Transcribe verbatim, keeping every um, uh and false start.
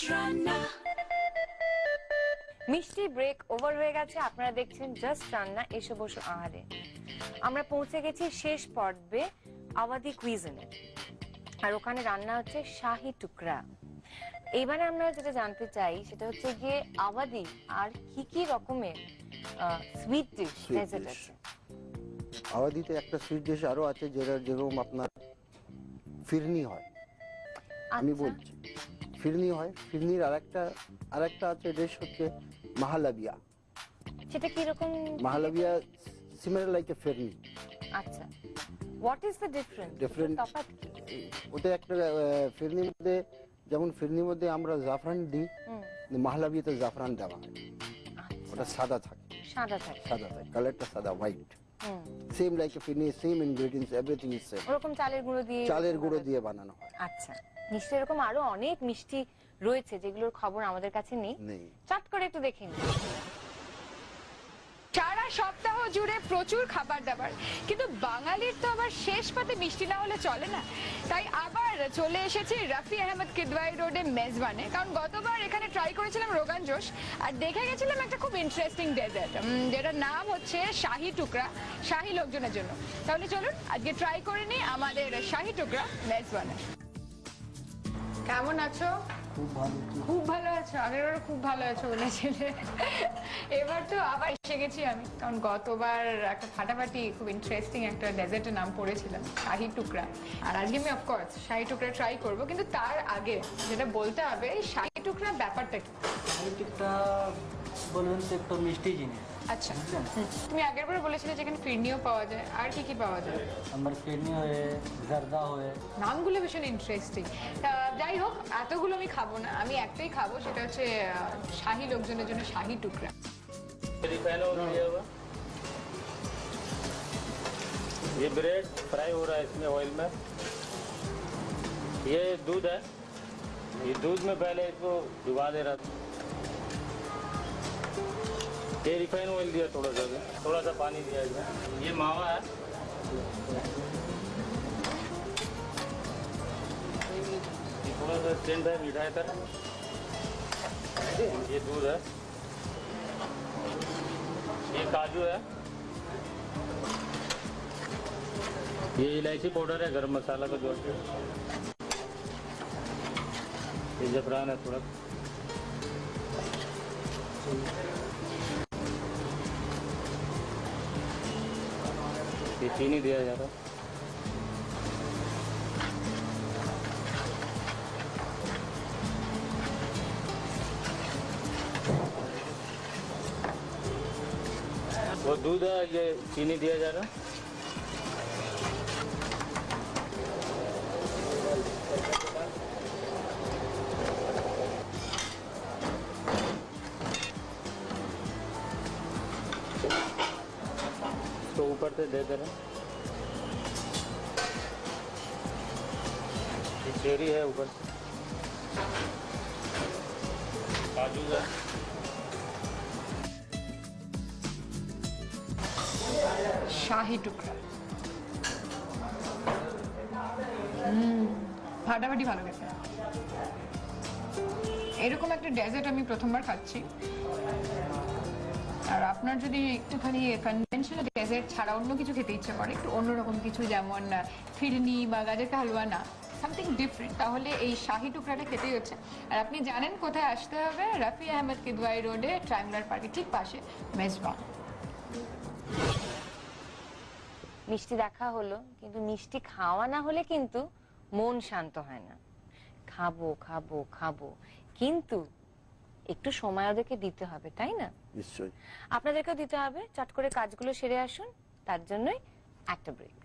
রান্না। মিষ্টি break over হয়ে গেছে, আপনারা দেখছেন জাস্ট রান্না, এসে বসো আহারে। আমরা পৌঁছে গেছি শেষ পর্বে আওয়াধি কুইজিনে, আর ওখানে রান্না হচ্ছে শাহি টুকরা। এইবারে আমরা যেটা জানতে চাই সেটা হচ্ছে গিয়ে আওয়াধি আর কি কি রকমের সুইট ডিশ ডেজার্ট আছে। আওয়াধিতে একটা সুইট ডিশ আরো আছে যেটা যেরকম আপনার ফিরনি হয়, আমি বলছি ফিরনি হয়। ফিরনির আরেকটা আরেকটা আছে ডিশ হচ্ছে মাহালাবিয়া। সেটা কি রকম? Mahalabia similar like a phirni. আচ্ছা, what is the difference? Different তফাৎ কি? ওটা একটা ফিরনির মধ্যে, যেমন ফিরনির মধ্যে আমরা জাফরান দিই, মাহালাবিয়াতে জাফরান দেওয়া হয়। ওটা সাদা থাকে, সাদা থাকে, সাদা থাকে, কালারটা সাদা, white. Same like a phirni, same ingredients, everything is same. ওরকম চালের গুঁড়ো দিয়ে, চালের গুঁড়ো দিয়ে বানানো হয়। আচ্ছা, নিশ্চয়ই এরকম আরো অনেক মিষ্টি রয়েছে যেগুলোর খবর আমাদের কাছে নেই, চট করে একটু দেখে নিন। সারা সপ্তাহ জুড়ে প্রচুর খাবার দাবার, কিন্তু বাঙালির তো আবার শেষ পাতে মিষ্টি না হলে চলে না। তাই আবার চলে এসেছি রাফি আহমেদ কিদওয়াই রোডে মেজবানে, কারণ গতবার এখানে ট্রাই করেছিলাম রোগান জোশ, আর দেখে গেছিলাম একটা খুব ইন্টারেস্টিং ডেজার্ট, যেটার নাম হচ্ছে শাহি টুকরা, শাহি লোকজনের জন্য। তাহলে চলুন আজকে ট্রাই করে নিই আমাদের শাহি টুকরা মেজবানে। কেমন আছো? খুব ভালো। খুব ভালো আছো? আগেরবারও খুব ভালো আছো বলেছিলে, এবার তো আবার এসে গেছি আমি, কারণ গতবার একটা ফাটাফাটি খুব ইন্টারেস্টিং একটা ডেজার্টের নাম পড়েছিলাম, শাহি টুকরা। আর আজকে আমি অফকোর্স শাহি টুকরা ট্রাই করব, কিন্তু তার আগে যেটা বলতে হবে, শাহি টুকরা ব্যাপারটা কি? শাহি টুকরা বলবেন তো একটু মিষ্টি জিনিস। আচ্ছা, তুমি আগের বার বলেছিলে যেখানে ফিরনিও পাওয়া যায়, আর কি কি পাওয়া যায়? আমার ফিরনি হয়ে জারদা হয়ে, নামগুলো ভীষণ ইন্টারেস্টিং। যাই হোক, এতগুলো আমি খাবো না, আমি একটাই খাবো, সেটা হচ্ছে শাহি লোকজনের জন্য শাহি টুকরা। ये ब्रेड फ्राई हो रहा है इसमें ऑयल में। ये दूध है, ये दूध में पहले इसको डुबा दे रहा था। ये रिफाइन ऑयल दिया थोड़ा सा, थोड़ा सा पानी दिया इसमें। ये मावा है, ये थोड़ा सा सेंट है, मीठा है तरह। ये दूध है, ये काजू है, ये इलायची पाउडर है, गरम मसाला का जो है, ये जफरान है थोड़ा, ये चीनी दिया जा रहा है, वो दूध है, ये चीनी दिया जा रहा है, तो ऊपर से दे दे रहे हैं। ये चेरी है ऊपर से, काजू है, শাহি টুকরা ফাটাফাটি ভালো গেছে। এরকম একটা ডেজার্ট আমি প্রথমবার খাচ্ছি। আর আপনার যদি একটুখানি কনভেনশনাল ডেজার্ট ছাড়া অন্য কিছু খেতে ইচ্ছে করে, একটু অন্যরকম কিছু, যেমন ফিরনি বা গাজর কা হালুয়া না, সামথিং ডিফারেন্ট, তাহলে এই শাহি টুকরাটা খেতেই হচ্ছে। আর আপনি জানেন কোথায় আসতে হবে, রাফি আহমেদ কিদওয়াই রোডে ট্রায়াঙ্গুলার পার্কের ঠিক পাশে মেজবান। মিষ্টি দেখা হলো, কিন্তু মিষ্টি খাওয়া না হলে কিন্তু মন শান্ত হয় না। খাবো খাবো খাবো, কিন্তু একটু সময় ওদেরকে দিতে হবে, তাই না? নিশ্চয়ই আপনাদেরকেও দিতে হবে। চট করে কাজগুলো সেরে আসুন, তার জন্যই একটা ব্রেক।